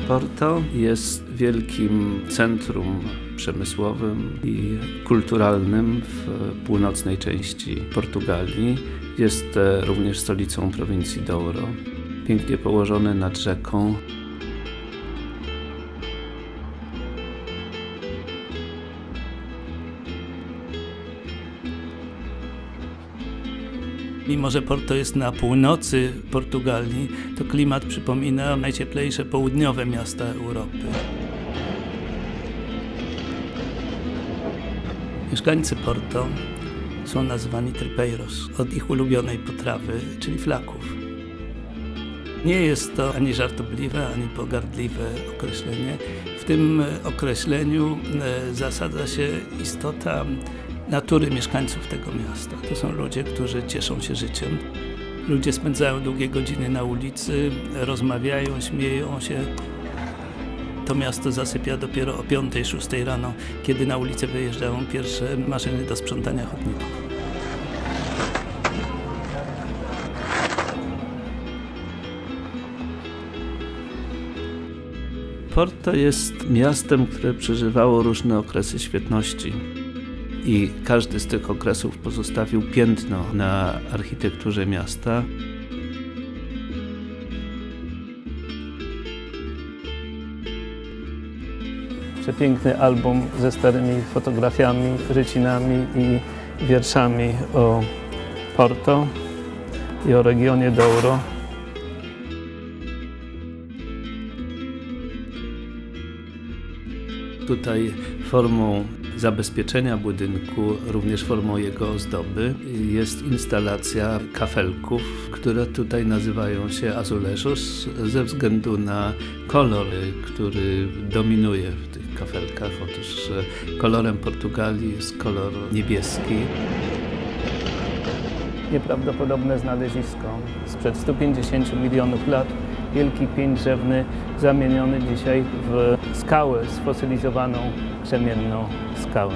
Porto jest wielkim centrum przemysłowym i kulturalnym w północnej części Portugalii. Jest również stolicą prowincji Douro. Pięknie położone nad rzeką. Mimo że Porto jest na północy Portugalii, to klimat przypomina najcieplejsze południowe miasta Europy. Mieszkańcy Porto są nazywani tripeiros od ich ulubionej potrawy, czyli flaków. Nie jest to ani żartobliwe, ani pogardliwe określenie. W tym określeniu zasadza się istota natury mieszkańców tego miasta. To są ludzie, którzy cieszą się życiem. Ludzie spędzają długie godziny na ulicy, rozmawiają, śmieją się. To miasto zasypia dopiero o 5-6 rano, kiedy na ulicę wyjeżdżają pierwsze maszyny do sprzątania chodników. Porto jest miastem, które przeżywało różne okresy świetności. I każdy z tych okresów pozostawił piętno na architekturze miasta. Przepiękny album ze starymi fotografiami, rycinami i wierszami o Porto i o regionie Douro. Tutaj formą zabezpieczenia budynku, również formą jego ozdoby, jest instalacja kafelków, które tutaj nazywają się azulejos ze względu na kolor, który dominuje w tych kafelkach. Otóż kolorem Portugalii jest kolor niebieski. Nieprawdopodobne znalezisko sprzed 150 milionów lat. Wielki pień drzewny zamieniony dzisiaj w skałę sfosylizowaną, krzemienną skałę.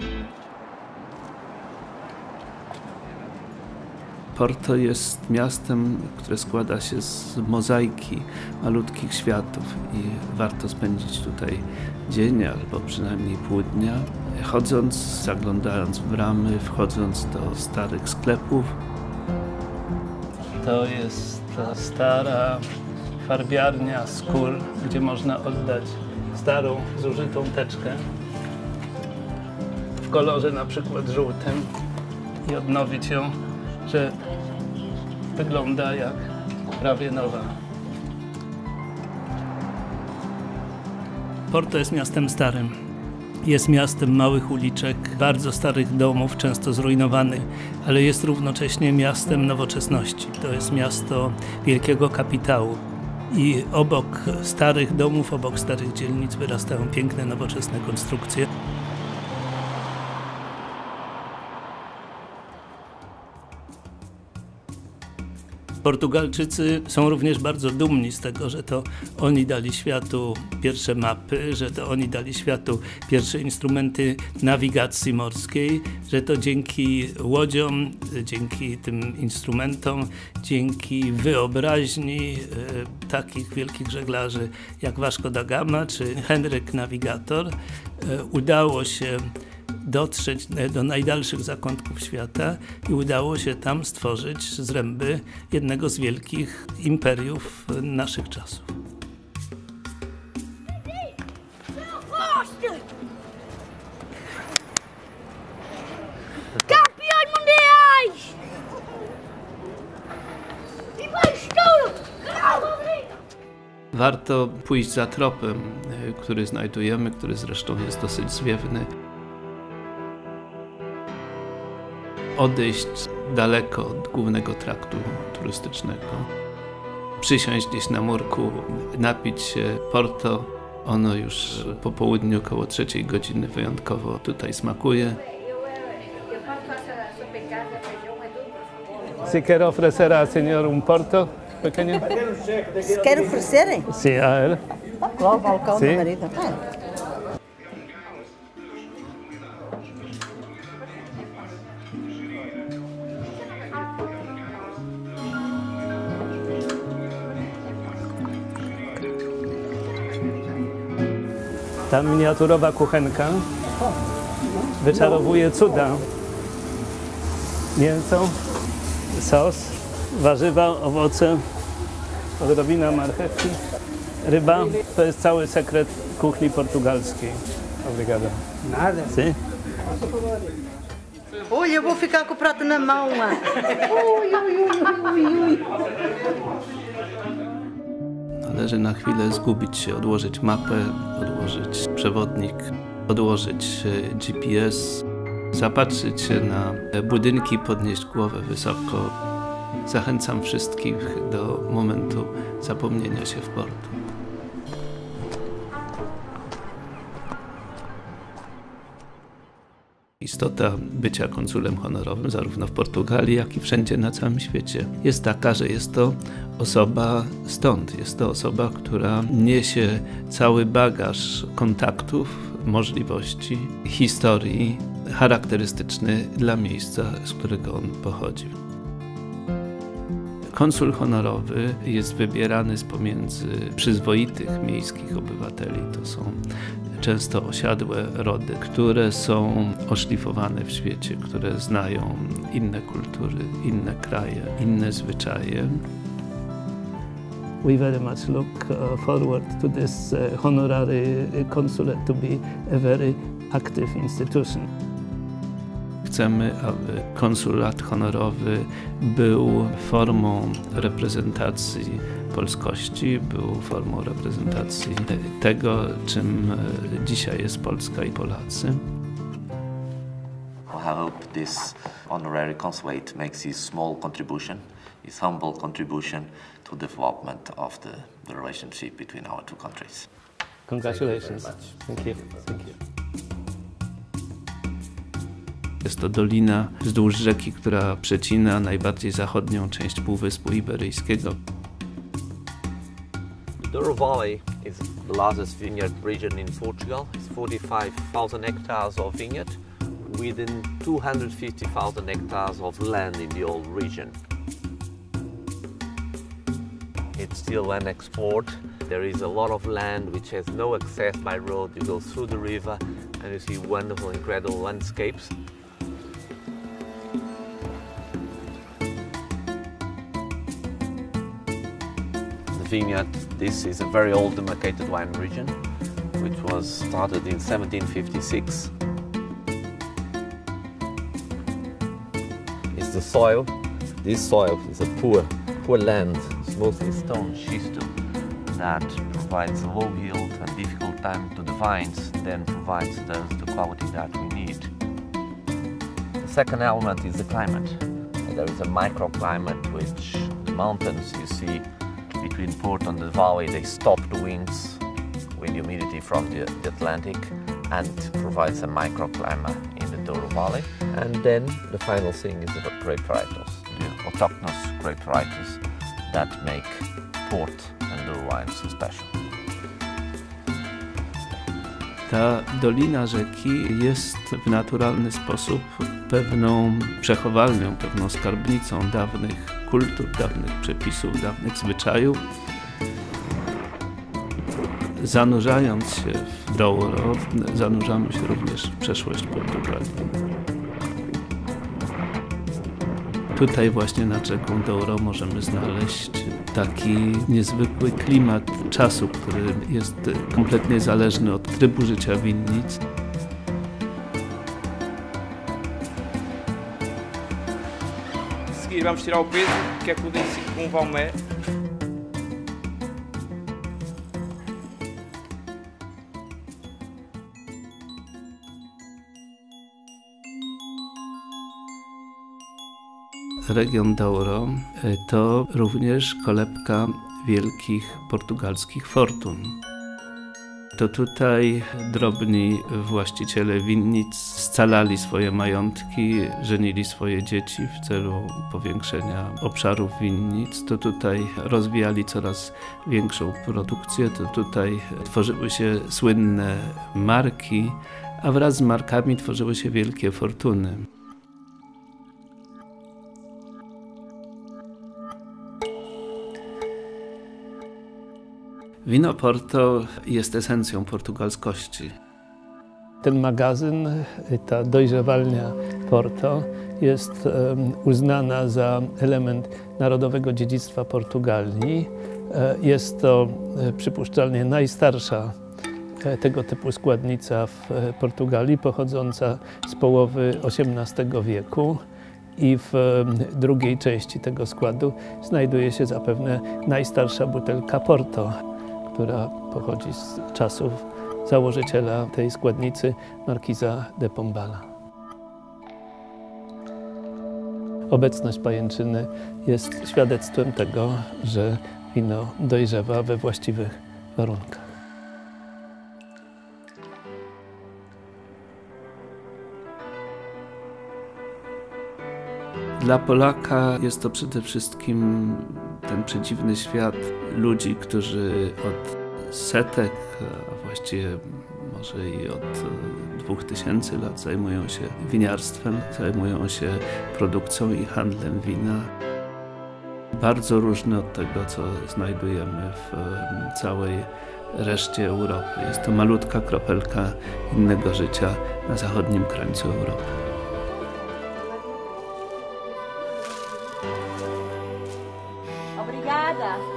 Porto jest miastem, które składa się z mozaiki malutkich światów i warto spędzić tutaj dzień albo przynajmniej pół dnia, chodząc, zaglądając w bramy, wchodząc do starych sklepów. To jest ta stara farbiarnia skór, gdzie można oddać starą, zużytą teczkę w kolorze na przykład żółtym i odnowić ją, że wygląda jak prawie nowa. Porto jest miastem starym. Jest miastem małych uliczek, bardzo starych domów, często zrujnowanych, ale jest równocześnie miastem nowoczesności. To jest miasto wielkiego kapitału. I obok starych domów, obok starych dzielnic wyrastają piękne, nowoczesne konstrukcje. Portugalczycy są również bardzo dumni z tego, że to oni dali światu pierwsze mapy, że to oni dali światu pierwsze instrumenty nawigacji morskiej, że to dzięki łodziom, dzięki tym instrumentom, dzięki wyobraźni takich wielkich żeglarzy jak Vasco da Gama czy Henryk Nawigator udało się dotrzeć do najdalszych zakątków świata i udało się tam stworzyć zręby jednego z wielkich imperiów naszych czasów. Campeões mundiais! Warto pójść za tropem, który znajdujemy, który zresztą jest dosyć zwiewny. Odejść daleko od głównego traktu turystycznego. Przysiąść gdzieś na murku, napić się Porto. Ono już po południu, około 3 godziny wyjątkowo tutaj smakuje. Si quer oferecer a senhor Porto pequeño? Quero oferecer? Sí, a él. Lá ao balcão Sí. do marido. Ta miniaturowa kuchenka wyczarowuje cuda. Mięso, sos, warzywa, owoce, odrobina marchewki, ryba. To jest cały sekret kuchni portugalskiej. Obrigado. Nada. Si? Olha, eu vou ficar com o prato na mão. Ui, ui, ui, ui, ui. Należy na chwilę zgubić się, odłożyć mapę, odłożyć przewodnik, odłożyć GPS, zapatrzyć się na budynki, podnieść głowę wysoko. Zachęcam wszystkich do momentu zapomnienia się w Porto. Istota bycia konsulem honorowym zarówno w Portugalii, jak i wszędzie na całym świecie jest taka, że jest to osoba stąd. Jest to osoba, która niesie cały bagaż kontaktów, możliwości, historii charakterystyczny dla miejsca, z którego on pochodzi. Konsul honorowy jest wybierany z pomiędzy przyzwoitych miejskich obywateli. To są często osiadłe rody, które są oszlifowane w świecie, które znają inne kultury, inne kraje, inne zwyczaje. We very much look forward to this honorary consulate to be a very active institution. Chcemy, aby konsulat honorowy był formą reprezentacji polskości, był formą reprezentacji tego, czym dzisiaj jest Polska i Polacy. I hope this honorary consulate makes his small contribution, his humble contribution to the development of the relationship between our two countries. Congratulations. Thank you. Thank you. Jest to dolina wzdłuż rzeki, która przecina najbardziej zachodnią część Półwyspu Iberyjskiego. The Douro Valley is the largest vineyard region in Portugal. It's 45,000 hectares of vineyard within 250,000 hectares of land in the whole region. It's still unexplored. There is a lot of land which has no access by road. You go through the river and you see wonderful, incredible landscapes. Vineyard. This is a very old demarcated wine region, which was started in 1756. It's the soil. This soil is a poor land. It's mostly stone schistose that provides a low yield and difficult time to the vines, then provides the quality that we need. The second element is the climate. There is a microclimate which the mountains you see between Porto and the valley, they stop the winds with humidity from the Atlantic and provides a microclimate in the Douro Valley. And then the final thing is the grape varieties, the autochthonous grape varieties that make port and Douro wine so special. Ta dolina rzeki jest w naturalny sposób pewną przechowalnią, pewną skarbnicą dawnych kultur, dawnych przepisów, dawnych zwyczajów. Zanurzając się w Douro, zanurzamy się również w przeszłość Portugalii. Tutaj właśnie nad rzeką Douro możemy znaleźć taki niezwykły klimat czasu, który jest kompletnie zależny od trybu życia winnic. A seguir vamos tirar o peso, que é com o dedo com um valmé. Region Douro to również kolebka wielkich portugalskich fortun. To tutaj drobni właściciele winnic scalali swoje majątki, żenili swoje dzieci w celu powiększenia obszarów winnic. To tutaj rozwijali coraz większą produkcję, to tutaj tworzyły się słynne marki, a wraz z markami tworzyły się wielkie fortuny. Wino Porto jest esencją portugalskości. Ten magazyn, ta dojrzewalnia Porto jest uznana za element narodowego dziedzictwa Portugalii. Jest to przypuszczalnie najstarsza tego typu składnica w Portugalii, pochodząca z połowy XVIII wieku. I w drugiej części tego składu znajduje się zapewne najstarsza butelka Porto, która pochodzi z czasów założyciela tej składnicy, markiza de Pombala. Obecność pajęczyny jest świadectwem tego, że wino dojrzewa we właściwych warunkach. Dla Polaka jest to przede wszystkim ten przedziwny świat ludzi, którzy od setek, a właściwie może i od 2000 lat zajmują się winiarstwem, zajmują się produkcją i handlem wina. Bardzo różny od tego, co znajdujemy w całej reszcie Europy. Jest to malutka kropelka innego życia na zachodnim krańcu Europy. Obrigada.